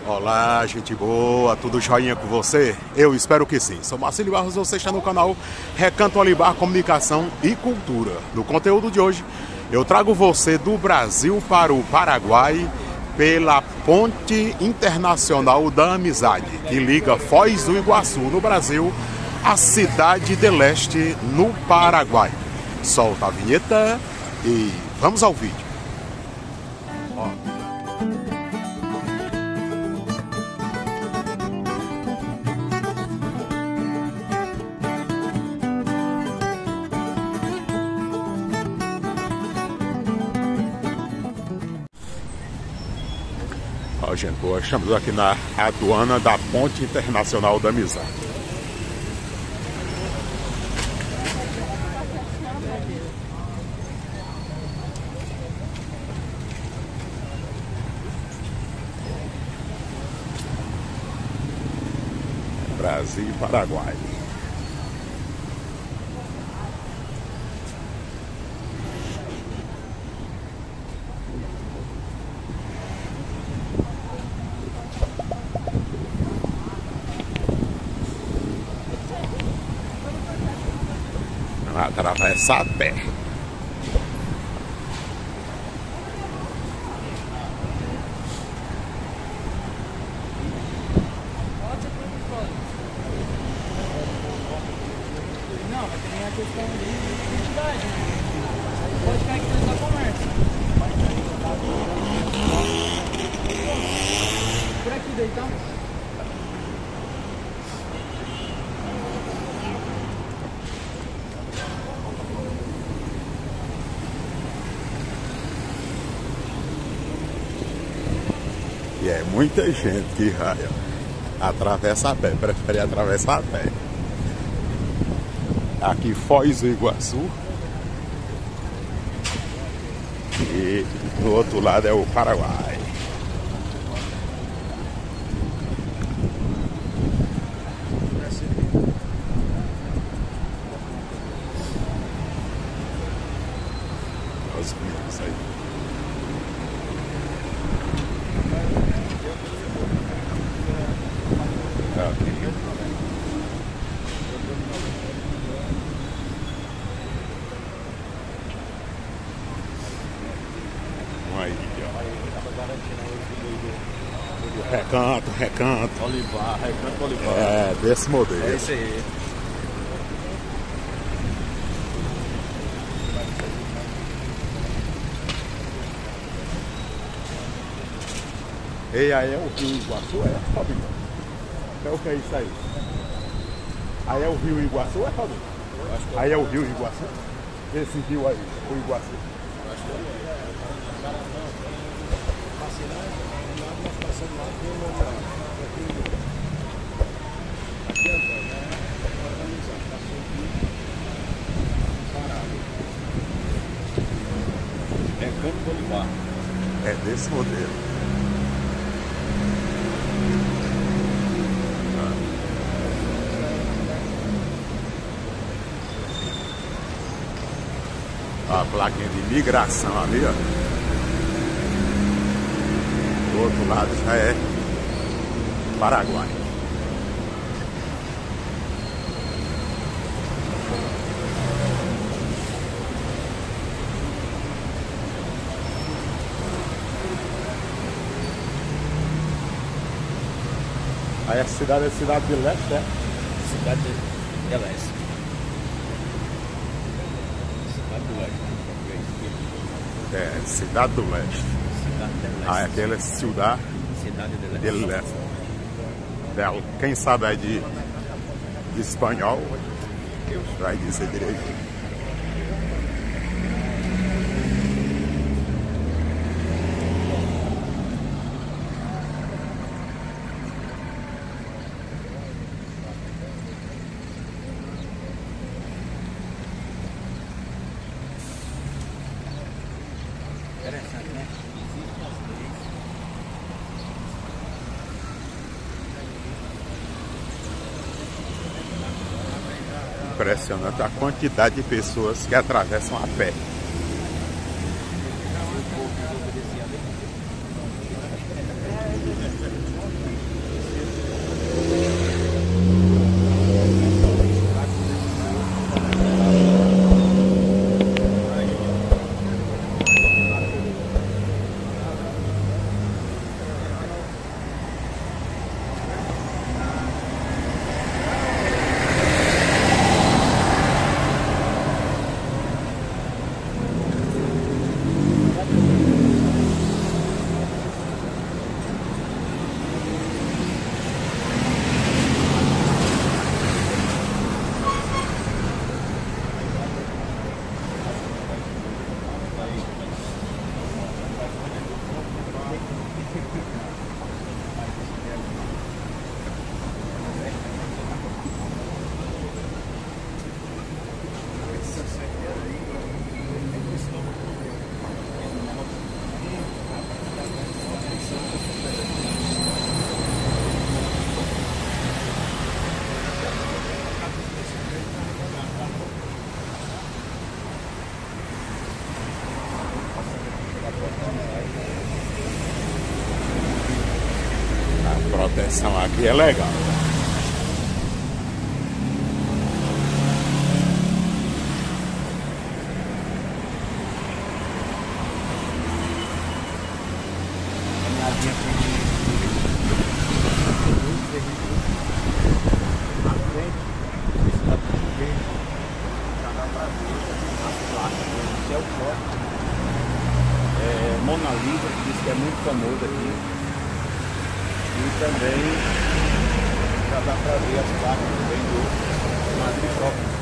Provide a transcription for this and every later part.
Olá, gente boa, tudo joinha com você? Eu espero que sim. Sou Marcelo Barros, você está no canal Recanto Olibar Comunicação e Cultura. No conteúdo de hoje, eu trago você do Brasil para o Paraguai pela Ponte Internacional da Amizade, que liga Foz do Iguaçu, no Brasil, à Cidade de Leste, no Paraguai. Solta a vinheta e vamos ao vídeo. Ó, gente boa, estamos aqui na aduana da Ponte Internacional da Amizade. Brasil e Paraguai. Atravessar a pé. Não, mas tem a questão de identidade, né? Pode ficar aqui dentro da conversa. Por aqui daí, então. E é muita gente que atravessa a pé, prefere atravessar a pé. Aqui Foz do Iguaçu. E do outro lado é o Paraguai. Os bichos aí. Aí, ó. Recanto. Olibar, Recanto Olibar. É, desse modelo. É isso aí. E aí é o Rio Iguaçu, é, Fabinho? É o que é isso aí? Aí é o Rio Iguaçu, é, Fabinho? Aí é o Rio Iguaçu? Esse rio aí, o Iguaçu. Recanto Olibar. É desse modelo. A plaquinha de migração ali, ó. Do outro lado já é Paraguai. Aí a cidade é Cidade de Leste, é? Cidade de Leste. Cidade do Leste. É, Cidade do Leste. Cidade de Leste. Aí aquela é Cidade Cidade de de Leste. Leste. Quem sabe aí de espanhol vai dizer direito. Interessante, né? Impressionante a quantidade de pessoas que atravessam a pé. proteção aqui é legal. Mona Lisa, que diz que é muito famoso aqui. E também já dá para ver as placas também do Madrid Shopping.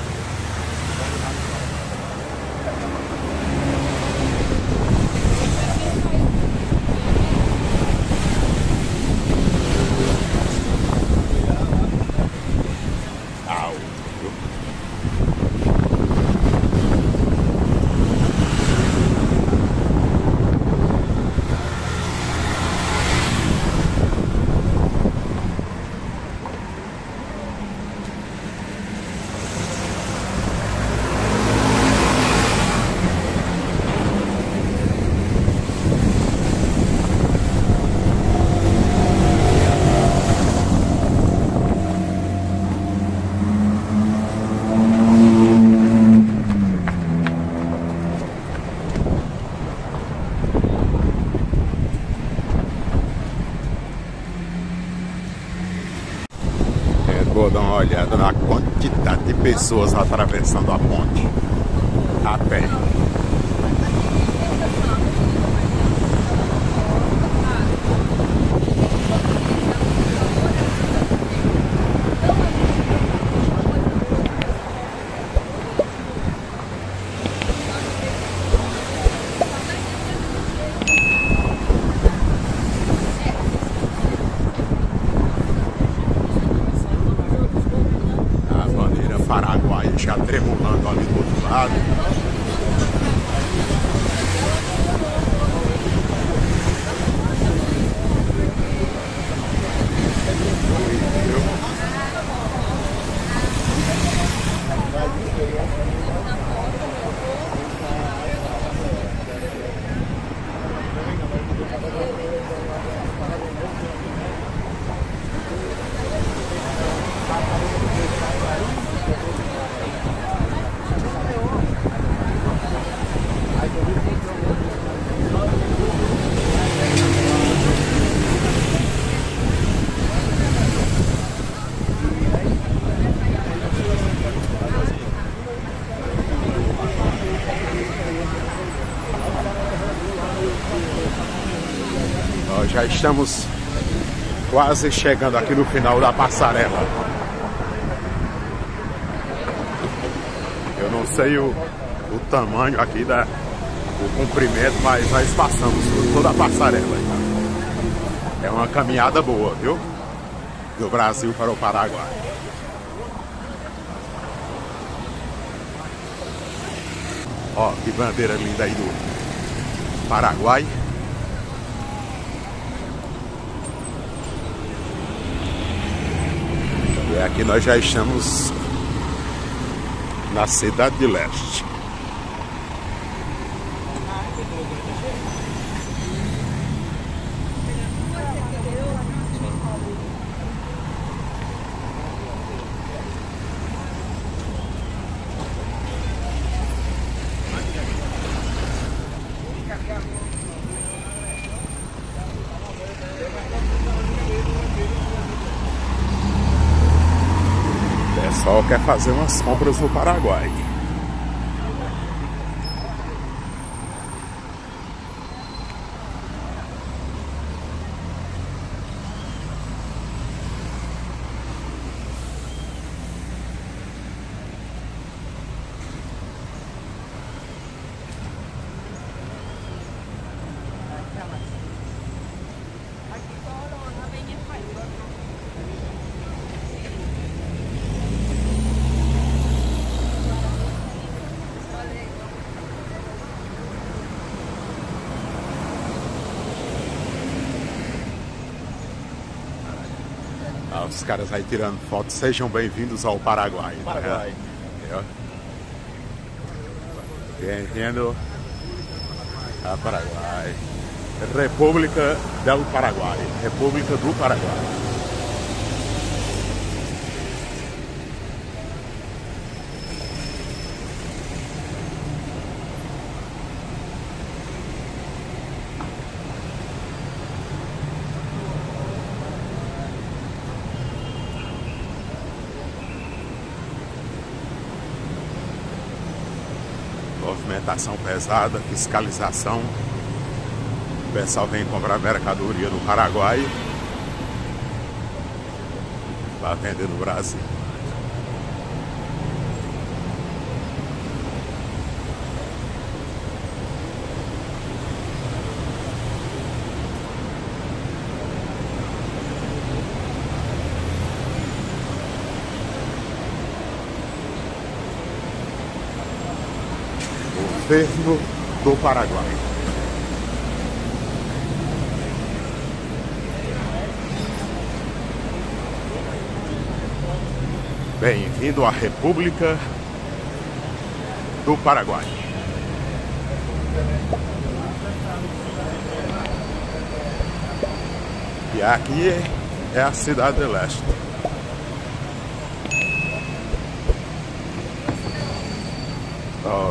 Vou dar uma olhada na quantidade de pessoas atravessando a ponte a pé. Paraguai já tremulando ali do outro lado. Nós já estamos quase chegando aqui no final da passarela. Eu não sei o tamanho aqui o comprimento, mas nós passamos por toda a passarela. É uma caminhada boa, viu? Do Brasil para o Paraguai. Ó, que bandeira linda aí do Paraguai. E aqui nós já estamos na Cidade de Leste. O pessoal quer fazer umas compras no Paraguai. Os caras aí tirando foto. Sejam bem-vindos ao Paraguai. Paraguai. Bem-vindo a Paraguai. República del Paraguai, República do Paraguai. Movimentação pesada, fiscalização. O pessoal vem comprar mercadoria no Paraguai para vender no Brasil. Governo do Paraguai. Bem-vindo à República do Paraguai. E aqui é a Cidade do Leste. Ó,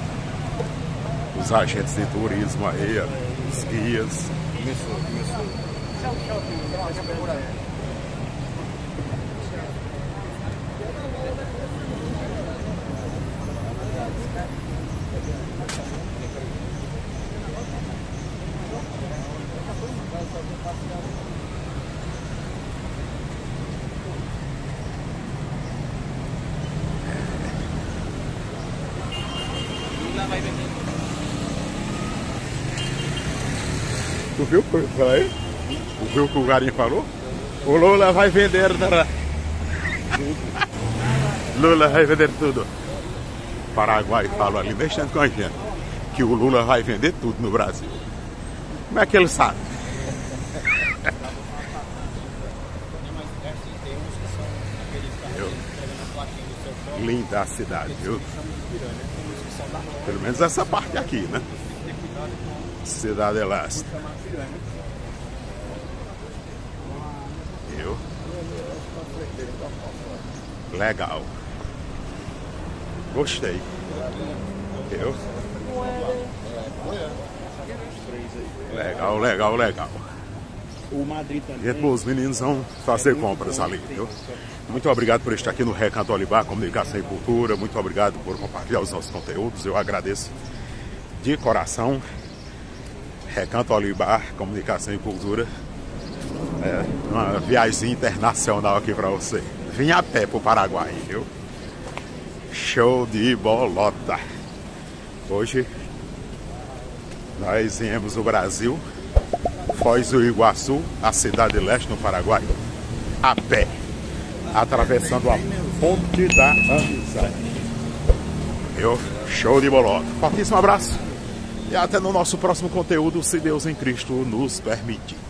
os agentes de turismo aí, ó, os guias. Começou. Tu viu? Peraí. Tu viu o que o garinho falou? O Lula vai vender. Lula vai vender tudo. O Paraguai fala ali, mexendo com a gente, que o Lula vai vender tudo no Brasil. Como é que ele sabe? Linda a cidade, viu? Pelo menos essa parte aqui, né? Cidade do Leste. Viu? Legal. Gostei. Viu? Legal. O Madrid também. E os meninos vão fazer compras ali, viu? Muito obrigado por estar aqui no Recanto Olibar, Comunicação e Cultura. Muito obrigado por compartilhar os nossos conteúdos. Eu agradeço de coração. Recanto Olibar, Comunicação e Cultura. É uma viagem internacional aqui para você. Vim a pé pro Paraguai, viu? Show de bolota. Hoje nós viemos do Brasil, Foz do Iguaçu, a Cidade do Leste, no Paraguai, a pé, atravessando a Ponte da Amizade. Viu? Show de bolota. Fortíssimo abraço e até no nosso próximo conteúdo, se Deus em Cristo nos permitir.